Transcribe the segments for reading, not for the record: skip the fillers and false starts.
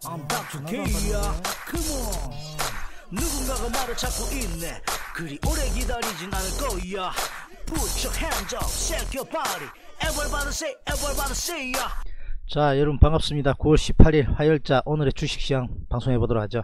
I'm Dr. K야. Come on. 누군가가 말을 찾고 있네. 그리 오래 기다리진 않을 거야. Put your hands up, shake your body. Everybody say ya. 자, 여러분 반갑습니다. 9월 18일 화요일자 오늘의 주식시장 방송해 보도록 하죠.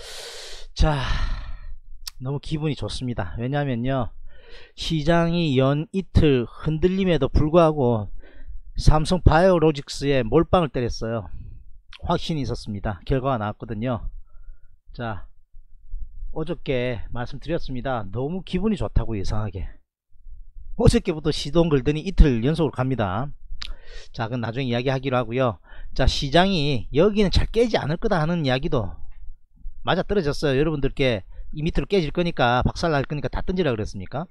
자, 너무 기분이 좋습니다. 왜냐하면요, 시장이 연 이틀 흔들림에도 불구하고 삼성 바이오로직스에 몰빵을 때렸어요. 확신이 있었습니다. 결과가 나왔거든요. 자, 어저께 말씀드렸습니다. 너무 기분이 좋다고. 이상하게 어저께부터 시동 걸더니 이틀 연속으로 갑니다. 자, 그건 나중에 이야기하기로 하고요. 자, 시장이 여기는 잘 깨지 않을 거다 하는 이야기도 맞아 떨어졌어요. 여러분들께 이 밑으로 깨질 거니까, 박살날 거니까 다 던지라 그랬습니까?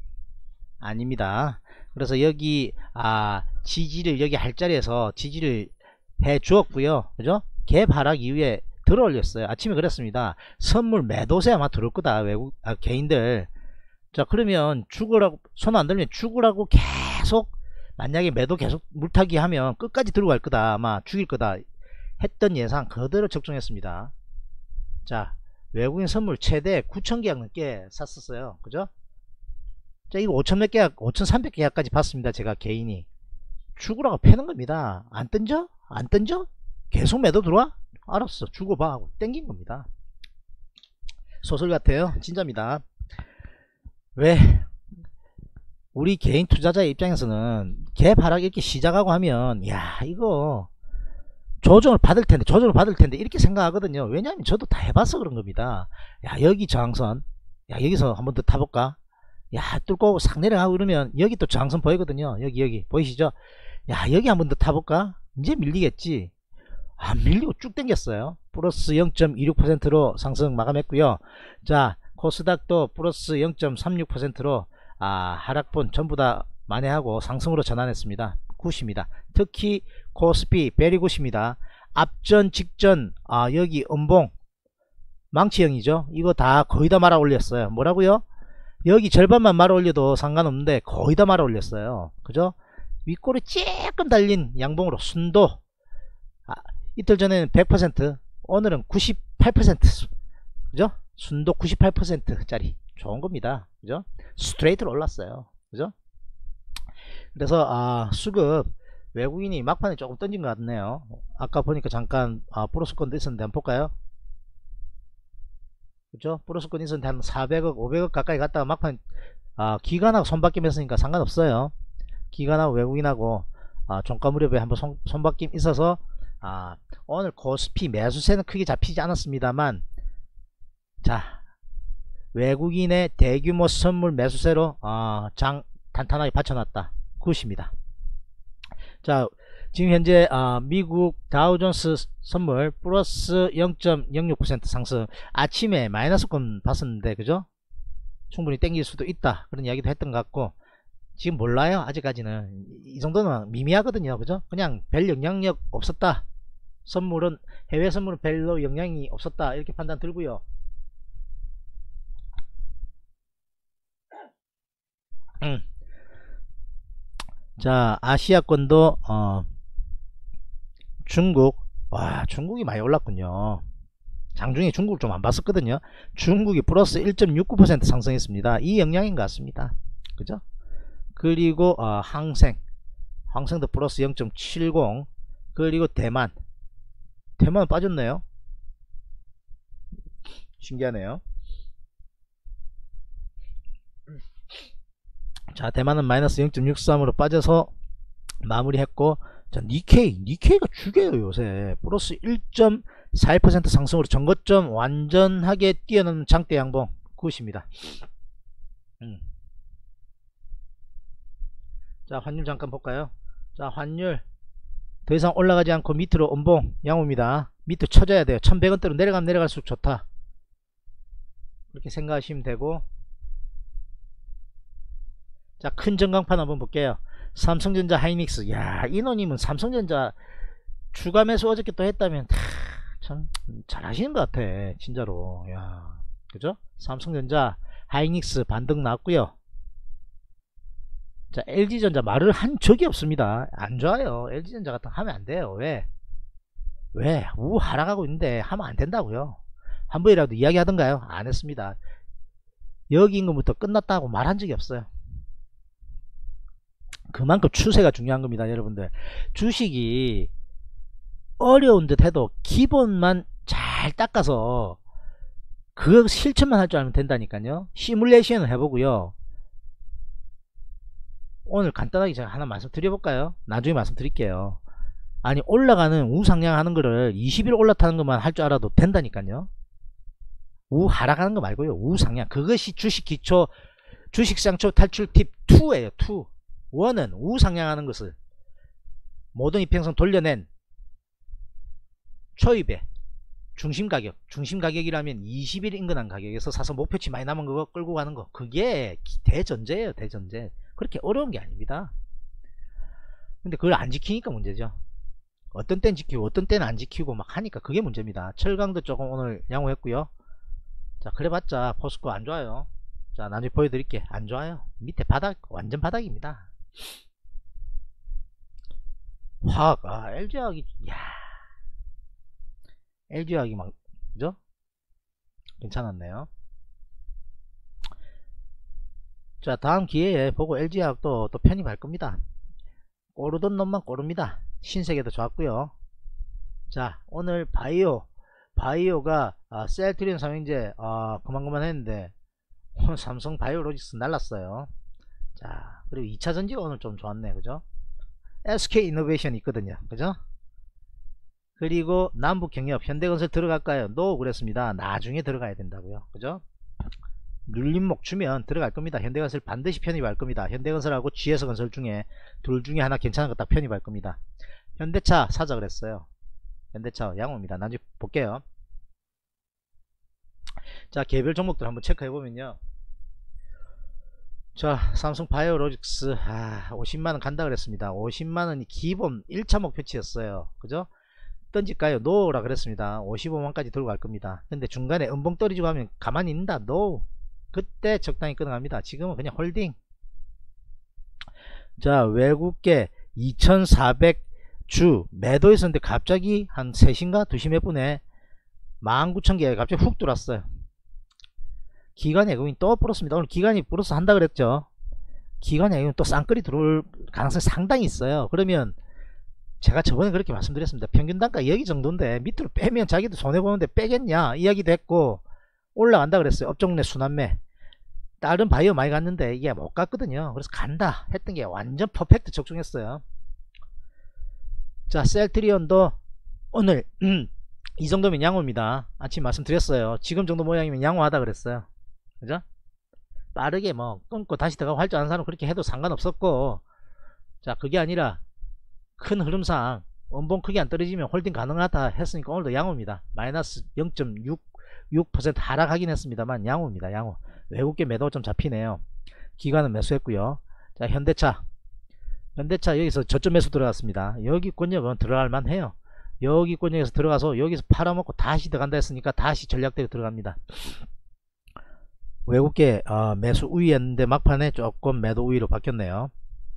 아닙니다. 그래서 여기 지지를, 여기 할 자리에서 지지를 해 주었고요. 그죠? 갭 하락 이후에 들어 올렸어요. 아침에 그랬습니다. 선물 매도세 아마 들어올 거다, 외국 개인들. 자, 그러면 죽으라고, 손 안 들면 죽으라고 계속, 만약에 매도 계속 물타기 하면 끝까지 들고 갈 거다, 아마 죽일 거다 했던 예상 그대로 적중했습니다. 자, 외국인 선물 최대 9,000계약 넘게 샀었어요. 그죠? 자, 이거 5,000 몇 계약, 5,300계약까지 봤습니다. 제가 개인이. 죽으라고 패는 겁니다. 안 던져? 안 던져? 계속 매도 들어와? 알았어, 죽어봐 하고 땡긴 겁니다. 소설 같아요. 진짜입니다. 왜? 우리 개인 투자자의 입장에서는 갭 하락 이렇게 시작하고 하면, 야, 이거 조정을 받을 텐데 이렇게 생각하거든요. 왜냐하면 저도 다 해봐서 그런 겁니다. 야, 여기 저항선, 야, 여기서 한번 더 타볼까? 야, 뚫고 오고 싹 내려가고 그러면 여기 또 저항선 보이거든요. 여기 보이시죠? 야, 여기 한번 더 타볼까? 이제 밀리겠지. 안 밀리고 쭉 당겼어요. 플러스 0.26%로 상승 마감했고요. 자, 코스닥도 플러스 0.36%로 하락분 전부 다 만회하고 상승으로 전환했습니다. 굿입니다. 특히 코스피 베리 굿입니다. 앞전 직전 여기 음봉 망치형이죠. 이거 다 거의 다 말아 올렸어요. 뭐라고요? 여기 절반만 말아 올려도 상관없는데 거의 다 말아 올렸어요. 그죠? 윗골이 조금 달린 양봉으로 순도, 이틀 전에는 100%, 오늘은 98%, 그죠? 순도 98% 짜리 좋은 겁니다. 그죠? 스트레이트로 올랐어요. 그죠? 그래서 수급 외국인이 막판에 조금 던진 것 같네요. 아까 보니까 잠깐 플러스권도 있었는데 한번 볼까요? 그죠? 플러스권 있었는데 한 400억 500억 가까이 갔다가 막판 기관하고 손바뀜 했으니까 상관없어요. 기관하고 외국인하고 종가 무렵에 한번 손바뀜 있어서 오늘 코스피 매수세는 크게 잡히지 않았습니다만, 자, 외국인의 대규모 선물 매수세로 장 탄탄하게 받쳐놨다. 굿입니다. 자, 지금 현재 미국 다우존스 선물 플러스 0.06% 상승. 아침에 마이너스권 봤었는데, 그죠? 충분히 땡길 수도 있다, 그런 이야기도 했던 것 같고, 지금 몰라요. 아직까지는 이 정도는 미미하거든요. 그죠? 그냥 별 영향력 없었다, 선물은, 해외 선물은 별로 영향이 없었다, 이렇게 판단 들고요. 자, 아시아권도 중국, 와, 중국이 많이 올랐군요. 장중에 중국을 좀 안 봤었거든요. 중국이 플러스 1.69% 상승했습니다. 이 영향인 것 같습니다. 그죠? 그리고 항생도 플러스 0.70, 그리고 대만 빠졌네요. 신기하네요. 자, 대만은 마이너스 0.63으로 빠져서 마무리했고, 자, 니케이가 죽여요. 요새 플러스 1.41% 상승으로 전고점 완전하게 뛰어넘는 장대 양봉. 굿입니다. 자, 환율 잠깐 볼까요? 자, 환율 더 이상 올라가지 않고 밑으로 음봉 양호입니다. 밑으로 쳐져야 돼요. 1100원대로 내려가면 내려갈수록 좋다, 그렇게 생각하시면 되고. 자, 큰 전광판 한번 볼게요. 삼성전자 하이닉스. 야, 이노님은 삼성전자 추가 매수 어저께 또 했다면 참 잘하시는 것 같아, 진짜로. 야, 그죠? 삼성전자 하이닉스 반등 나왔고요. 자, LG전자 말을 한 적이 없습니다. 안 좋아요. LG전자 같은 거 하면 안 돼요. 왜? 왜? 하락하고 있는데 하면 안 된다고요. 한 번이라도 이야기 하던가요? 안 했습니다. 여기 임금부터 끝났다고 말한 적이 없어요. 그만큼 추세가 중요한 겁니다, 여러분들. 주식이 어려운 듯 해도 기본만 잘 닦아서 그거 실천만 할 줄 알면 된다니까요. 시뮬레이션을 해보고요. 오늘 간단하게 제가 하나 말씀드려볼까요? 나중에 말씀드릴게요. 아니, 올라가는 우상향 하는 거를 20일 올라타는 것만 할 줄 알아도 된다니까요. 하락하는 거 말고요. 우상향. 그것이 주식 기초, 주식상초 탈출 팁 2에요. 2. 1은 우상향하는 것을 모든 이평선 돌려낸 초입에 중심가격이라면 20일 인근한 가격에서 사서 목표치 많이 남은 거 끌고 가는 거, 그게 대전제예요. 대전제. 그렇게 어려운 게 아닙니다. 근데 그걸 안 지키니까 문제죠. 어떤 때는 지키고 어떤 때는 안 지키고 막 하니까 그게 문제입니다. 철강도 조금 오늘 양호했고요. 자, 그래봤자 포스코 안 좋아요. 자, 나중에 보여드릴게. 안 좋아요. 밑에 바닥, 완전 바닥입니다. 화학, LG화학이, 야, LG화학이 막, 그죠? 괜찮았네요. 자, 다음 기회에 보고 LG화학도 또 편입할 겁니다. 꼬르던 놈만 꼬릅니다. 신세계도 좋았고요. 자, 오늘 바이오가 셀트리온 삼형제 그만 했는데 오늘 삼성 바이오로직스 날랐어요. 자, 그리고 2차전지가 오늘 좀 좋았네, 그죠? SK 이노베이션이 있거든요, 그죠? 그리고 남북경협 현대건설 들어갈까요? 노 그랬습니다. 나중에 들어가야 된다고요, 그죠? 눌림목 주면 들어갈 겁니다. 현대건설 반드시 편입할 겁니다. 현대건설하고 GS건설 중에 둘 중에 하나 괜찮은 거 딱 편입할 겁니다. 현대차 사자 그랬어요. 현대차 양호입니다. 나중에 볼게요. 자, 개별 종목들 한번 체크해 보면요. 자, 삼성 바이오로직스 50만원 간다 그랬습니다. 50만원이 기본 1차 목표치였어요, 그죠? 던질까요? 노라 그랬습니다. 55만까지 들고 갈 겁니다. 근데 중간에 음봉 떨어지고 하면 가만히 있는다. 노. 그때 적당히 끊어갑니다. 지금은 그냥 홀딩. 자, 외국계 2400주 매도했었는데 갑자기 한 3시인가 2시 몇 분에 19,000개 갑자기 훅 들어왔어요. 기관이 외국인 또 플러스입니다. 오늘 기관이 플러스 한다 그랬죠. 기관이 외국인 또 쌍끌이 들어올 가능성이 상당히 있어요. 그러면 제가 저번에 그렇게 말씀드렸습니다. 평균 단가 여기 정도인데 밑으로 빼면 자기도 손해보는데 빼겠냐 이야기도 했고, 올라간다 그랬어요. 업종 내 순환매. 다른 바이오 많이 갔는데 이게 못 갔거든요. 그래서 간다 했던 게 완전 퍼펙트 적중했어요. 자, 셀트리온도 오늘 이 정도면 양호입니다. 아침 말씀드렸어요. 지금 정도 모양이면 양호하다 그랬어요, 그죠? 빠르게 뭐 끊고 다시 들어가고 할 줄 아는 사람 그렇게 해도 상관없었고, 자, 그게 아니라 큰 흐름상 원봉 크게 안 떨어지면 홀딩 가능하다 했으니까 오늘도 양호입니다. 마이너스 0.66% 하락하긴 했습니다만 양호입니다. 양호. 외국계 매도 좀 잡히네요. 기관은 매수했고요. 자, 현대차 여기서 저점 매수 들어갔습니다. 여기권역은 들어갈 만해요. 여기권역에서 들어가서 여기서 팔아먹고 다시 들어간다 했으니까 다시 전략대로 들어갑니다. 외국계 매수 우위였는데 막판에 조금 매도 우위로 바뀌었네요.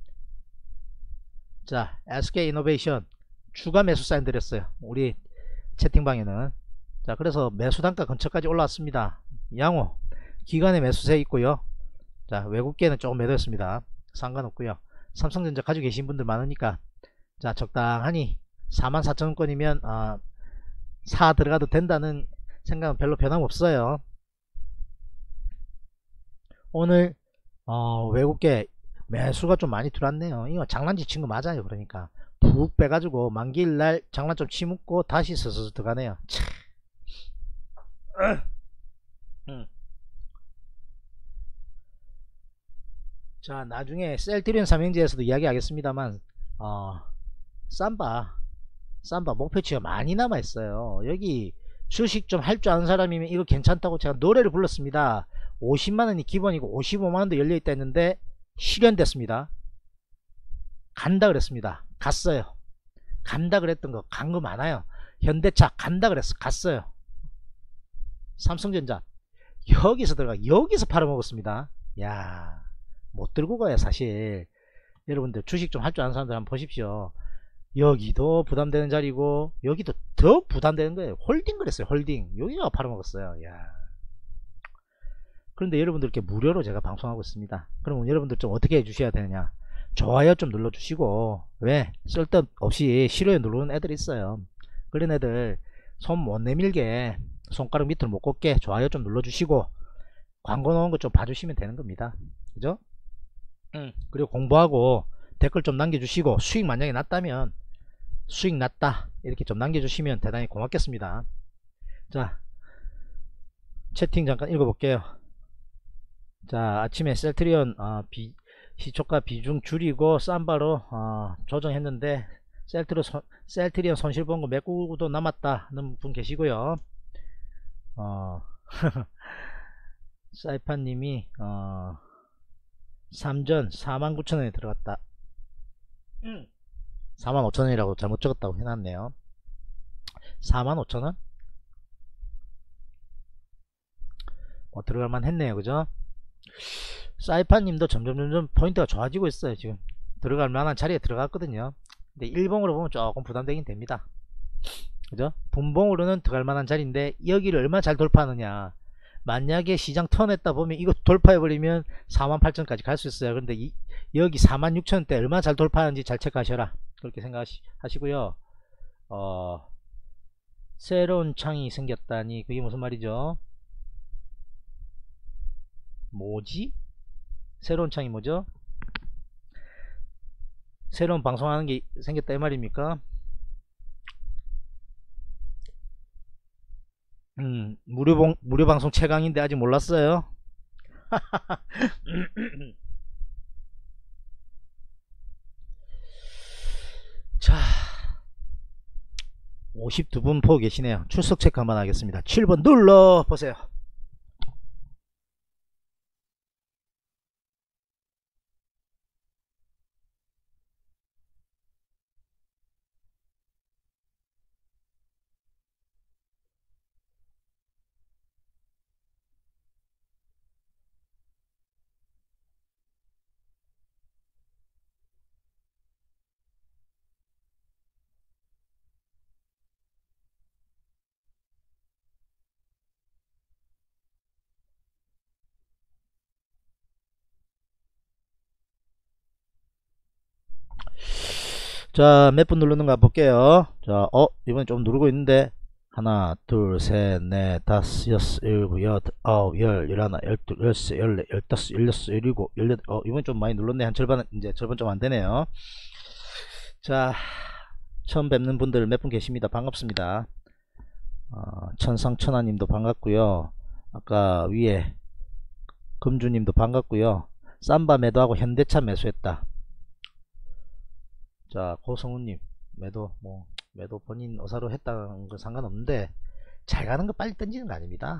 자, SK 이노베이션 추가 매수 사인 드렸어요, 우리 채팅방에는. 자, 그래서 매수 단가 근처까지 올라왔습니다. 양호. 기관에 매수세 있고요. 자, 외국계는 조금 매도했습니다. 상관없고요. 삼성전자 가지고 계신 분들 많으니까 자, 적당하니 44,000원권이면 사 들어가도 된다는 생각은 별로 변함없어요. 오늘 외국계 매수가 좀 많이 들어왔네요. 이거 장난치 친 거 맞아요. 그러니까 푹 빼가지고 만기일날 장난 좀 치묻고 다시 서서 들어가네요. 자, 나중에 셀트리온 삼형제에서도 이야기하겠습니다만 삼바 목표치가 많이 남아있어요. 여기 주식 좀 할 줄 아는 사람이면 이거 괜찮다고 제가 노래를 불렀습니다. 50만원이 기본이고 55만원도 열려있다 했는데 실현됐습니다. 간다 그랬습니다. 갔어요. 간다 그랬던 거 간 거 많아요. 현대차 간다 그랬어. 갔어요. 삼성전자 여기서 여기서 팔아먹었습니다. 야, 못 들고 가요 사실. 여러분들 주식 좀 할 줄 아는 사람들 한번 보십시오. 여기도 부담되는 자리고 여기도 더 부담되는 거예요. 홀딩 그랬어요. 홀딩. 여기가 팔아먹었어요. 야. 그런데 여러분들 이렇게 무료로 제가 방송하고 있습니다. 그러면 여러분들 좀 어떻게 해주셔야 되느냐, 좋아요 좀 눌러주시고, 왜 쓸데없이 싫어요 누르는 애들 있어요. 그런 애들 손 못 내밀게, 손가락 밑으로 못 꽂게 좋아요 좀 눌러주시고, 광고 넣은 거 좀 봐주시면 되는 겁니다. 그죠? 그리고 공부하고 댓글 좀 남겨주시고, 수익 만약에 났다면 수익 났다 이렇게 좀 남겨주시면 대단히 고맙겠습니다. 자, 채팅 잠깐 읽어볼게요. 자, 아침에 셀트리온 시초가 비중 줄이고 쌈바로 조정했는데 셀트리온 손실 본 거 메꾸고도 남았다는 분 계시고요. 사이판님이 3전 49,000원에 들어갔다. 45,000원이라고 잘못 적었다고 해놨네요. 45,000원? 들어갈만 했네요. 그죠? 사이판님도 점점 포인트가 좋아지고 있어요. 지금 들어갈 만한 자리에 들어갔거든요. 근데 일봉으로 보면 조금 부담되긴 됩니다. 그죠? 분봉으로는 들어갈 만한 자리인데 여기를 얼마나 잘 돌파하느냐. 만약에 시장 턴했다 보면 이거 돌파해버리면 48,000까지 갈 수 있어요. 그런데 여기 46,000대 얼마나 잘 돌파하는지 잘 체크하셔라. 그렇게 생각하시고요. 새로운 창이 생겼다니 그게 무슨 말이죠? 뭐지? 새로운 창이 뭐죠? 새로운 방송하는 게 생겼다 이 말입니까? 무료 방송 최강인데 아직 몰랐어요? 자, 52분 보고 계시네요. 출석 체크 한번 하겠습니다. 7번 눌러 보세요. 자, 몇 분 누르는가 볼게요. 자, 이번에 좀 누르고 있는데, 하나, 둘, 셋, 넷, 다섯, 여섯, 일곱, 여덟, 아홉, 열, 열하나, 열둘, 열세, 열네, 열다섯, 열여섯, 열일곱, 열여덟, 이번 좀 많이 눌렀네. 한 절반, 이제 절반 좀 안 되네요. 자, 처음 뵙는 분들 몇 분 계십니다. 반갑습니다. 천상천하님도 반갑고요. 아까 위에 금주님도 반갑고요. 쌈바 매도하고 현대차 매수했다. 자, 고성우님 매도 본인 의사로 했다는 건 상관없는데 잘 가는 거 빨리 던지는 거 아닙니다.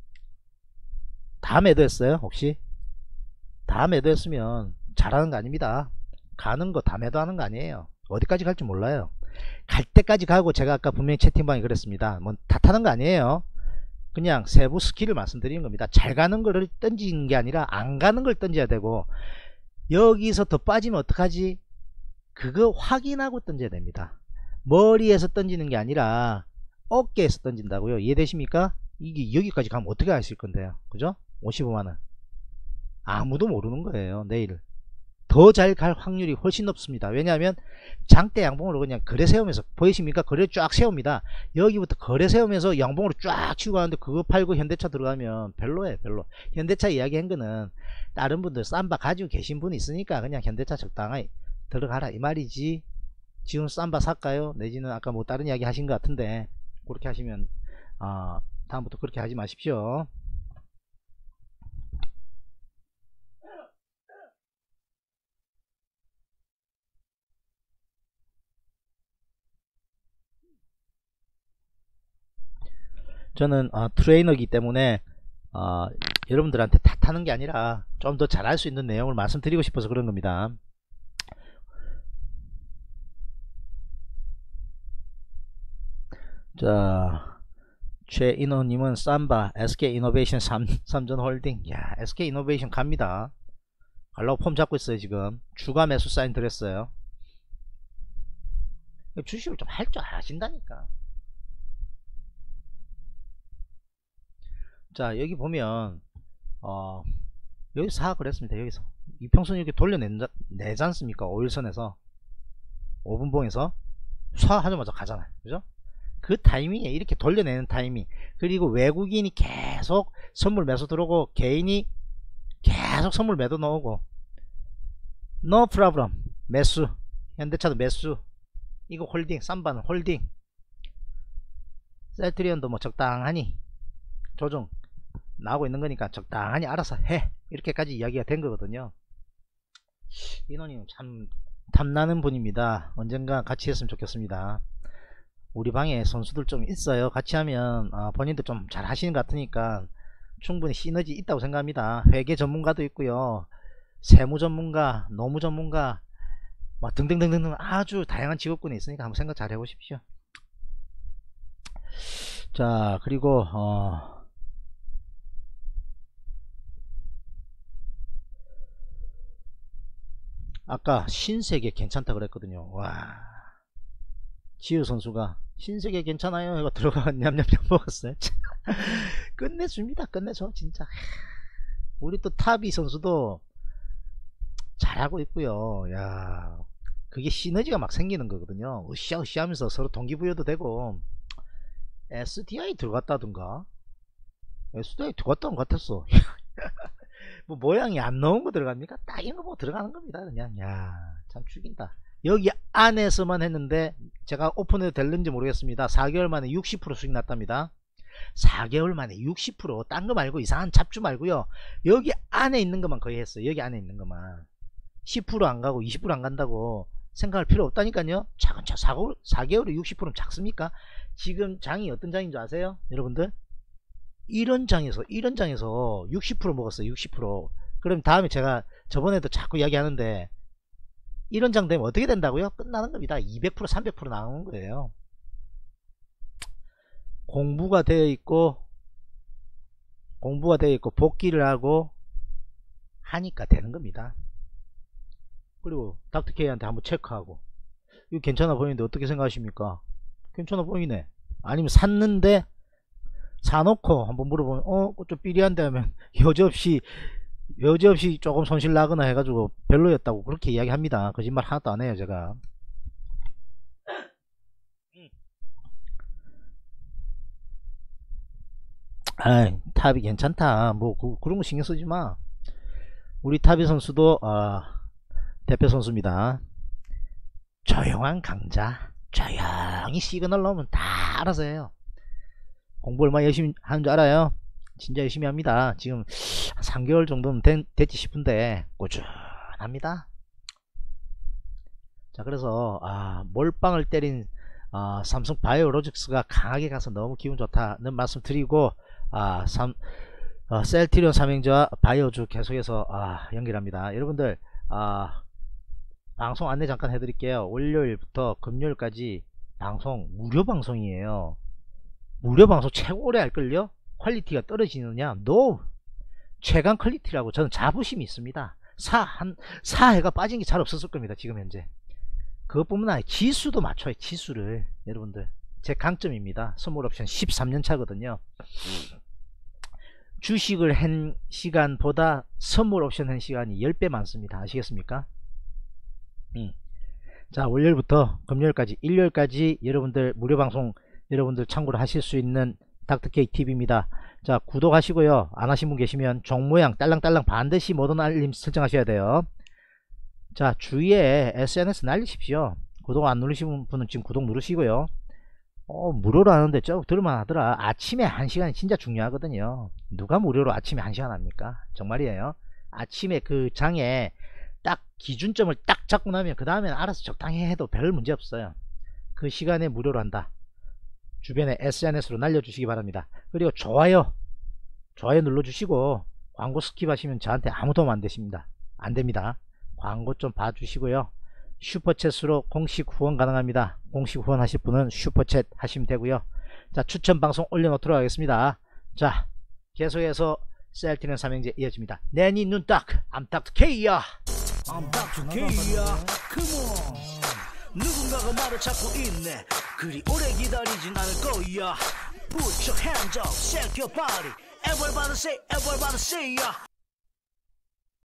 다 매도했어요? 혹시? 다 매도했으면 잘하는 거 아닙니다. 가는 거 다 매도하는 거 아니에요. 어디까지 갈지 몰라요. 갈 때까지 가고, 제가 아까 분명히 채팅방에 그랬습니다. 뭐 다 타는 거 아니에요. 그냥 세부 스킬을 말씀드리는 겁니다. 잘 가는 거를 던지는 게 아니라 안 가는 걸 던져야 되고, 여기서 더 빠지면 어떡하지? 그거 확인하고 던져야 됩니다. 머리에서 던지는 게 아니라 어깨에서 던진다고요. 이해되십니까? 이게 여기까지 가면 어떻게 하실 건데요. 그죠? 55만원 아무도 모르는 거예요. 내일 더 잘 갈 확률이 훨씬 높습니다. 왜냐하면 장대 양봉으로 그냥 거래 세우면서, 보이십니까? 거래 쫙 세웁니다. 여기부터 거래 세우면서 양봉으로 쫙 치고 가는데, 그거 팔고 현대차 들어가면 별로예요. 별로. 현대차 이야기한 거는 다른 분들 쌈바 가지고 계신 분이 있으니까 그냥 현대차 적당히 들어가라 이 말이지. 지금 쌈바 살까요? 내지는 아까 뭐 다른 이야기 하신 것 같은데, 그렇게 하시면 다음부터 그렇게 하지 마십시오. 저는 트레이너이기 때문에 여러분들한테 다 타는 게 아니라 좀 더 잘할 수 있는 내용을 말씀드리고 싶어서 그런 겁니다. 자, 최인호님은 쌈바 SK이노베이션 3전 홀딩. 야, SK이노베이션 갑니다. 갈라고 폼 잡고 있어요. 지금 주가 매수 사인 드렸어요. 주식을 좀 할 줄 아신다니까. 자, 여기 보면 여기서 사악을 했습니다. 여기서 이평선 이렇게 돌려내지 않습니까? 5일선에서 5분봉에서 쏴 하자마자 가잖아요. 그죠? 그 타이밍에 이렇게 돌려내는 타이밍, 그리고 외국인이 계속 선물 매수 들어오고 개인이 계속 선물 매도 넣고 no problem 매수, 현대차도 매수, 이거 홀딩, 쌈바는 홀딩, 셀트리온도 뭐 적당하니 조정 나오고 있는 거니까 적당하니 알아서 해, 이렇게까지 이야기가 된 거거든요. 인원이 참 탐나는 분입니다. 언젠가 같이 했으면 좋겠습니다. 우리 방에 선수들 좀 있어요. 같이 하면 본인도 좀 잘 하시는 것 같으니까 충분히 시너지 있다고 생각합니다. 회계 전문가도 있고요, 세무 전문가, 노무 전문가, 뭐 등등등등 아주 다양한 직업군이 있으니까 한번 생각 잘 해보십시오. 자, 그리고 아까 신세계 괜찮다 그랬거든요. 와, 지우 선수가 신세계 괜찮아요 이거 들어가 냠냠냠 먹었어요. 끝내줍니다. 끝내줘 진짜. 우리 또 타비 선수도 잘하고 있고요. 야, 그게 시너지가 막 생기는 거거든요. 으쌰으쌰 하면서 서로 동기부여도 되고. SDI 들어갔다든가, SDI 들어갔다는 것 같았어. 뭐 모양이 안 나온 거 들어갑니까? 딱 이런 거 보고 들어가는 겁니다. 그냥. 야, 참 죽인다. 여기 안에서만 했는데 제가 오픈해도 될는지 모르겠습니다. 4개월 만에 60% 수익 났답니다. 4개월 만에 60%. 딴 거 말고 이상한 잡주 말고요, 여기 안에 있는 것만 거의 했어요. 여기 안에 있는 것만 10% 안 가고 20% 안 간다고 생각할 필요 없다니까요. 차근차근 4개월에 60%면 작습니까? 지금 장이 어떤 장인 줄 아세요 여러분들? 이런 장에서 60% 먹었어요. 60%. 그럼 다음에 제가 저번에도 자꾸 이야기하는데, 이런 장 되면 어떻게 된다고요? 끝나는 겁니다. 200% 300% 나오는 거예요. 공부가 되어 있고 복귀를 하고 하니까 되는 겁니다. 그리고 닥터케이한테 한번 체크하고, 이거 괜찮아 보이는데 어떻게 생각하십니까? 괜찮아 보이네. 아니면 샀는데 사놓고 한번 물어보면 좀 삐리한데 하면 여지없이 조금 손실 나거나 해가지고 별로였다고 그렇게 이야기합니다. 거짓말 하나도 안 해요 제가. 아이, 탑이 괜찮다 뭐 그런 거 신경 쓰지 마. 우리 탑이 선수도 대표 선수입니다. 조용한 강자, 조용히 시그널 넣으면 다 알아서 해요. 공부 얼마나 열심히 하는 줄 알아요? 진짜 열심히 합니다. 지금 3개월 정도는 됐지 싶은데 꾸준합니다. 자, 그래서 몰빵을 때린 삼성 바이오로직스가 강하게 가서 너무 기분 좋다는 말씀 드리고, 셀트리온 삼행제와 바이오주 계속해서 연결합니다. 여러분들 방송 안내 잠깐 해드릴게요. 월요일부터 금요일까지 방송 무료 방송이에요. 무료 방송 최고 오래 할걸요? 퀄리티가 떨어지느냐? NO! 최강 퀄리티라고 저는 자부심이 있습니다. 4회가 빠진 게 잘 없었을 겁니다. 지금 현재. 그것뿐만 아니라 지수도 맞춰요. 지수를. 여러분들 제 강점입니다. 선물 옵션 13년 차거든요. 주식을 한 시간보다 선물 옵션 한 시간이 10배 많습니다. 아시겠습니까? 자, 월요일부터 금요일까지, 일요일까지 여러분들 무료 방송 여러분들 참고를 하실 수 있는 닥터케이 TV입니다. 자, 구독하시고요. 안 하신 분 계시면 종 모양 딸랑딸랑 반드시 모든 알림 설정하셔야 돼요. 자, 주위에 SNS 날리십시오. 구독 안 누르신 분은 지금 구독 누르시고요. 무료로 하는데 들을만 하더라. 아침에 1시간이 진짜 중요하거든요. 누가 무료로 아침에 1시간 합니까? 정말이에요. 아침에 그 장에 딱 기준점을 딱 잡고 나면 그 다음에는 알아서 적당히 해도 별 문제 없어요. 그 시간에 무료로 한다. 주변에 SNS로 날려주시기 바랍니다. 그리고 좋아요 눌러주시고, 광고 스킵하시면 저한테 아무 도움 안됩니다. 광고 좀 봐주시고요. 슈퍼챗으로 공식 후원 가능합니다. 공식 후원 하실 분은 슈퍼챗 하시면 되고요. 자, 추천 방송 올려놓도록 하겠습니다. 자, 계속해서 셀트리온 삼행제 이어집니다. 내니 눈딱 I'm Dr. K야. I'm Dr. K야. Come on. 누군가가 말을 찾고 있네. 그리 오래 기다리진 않을 거야. Put your hands up, shake your body. Everybody say, everybody say, yeah.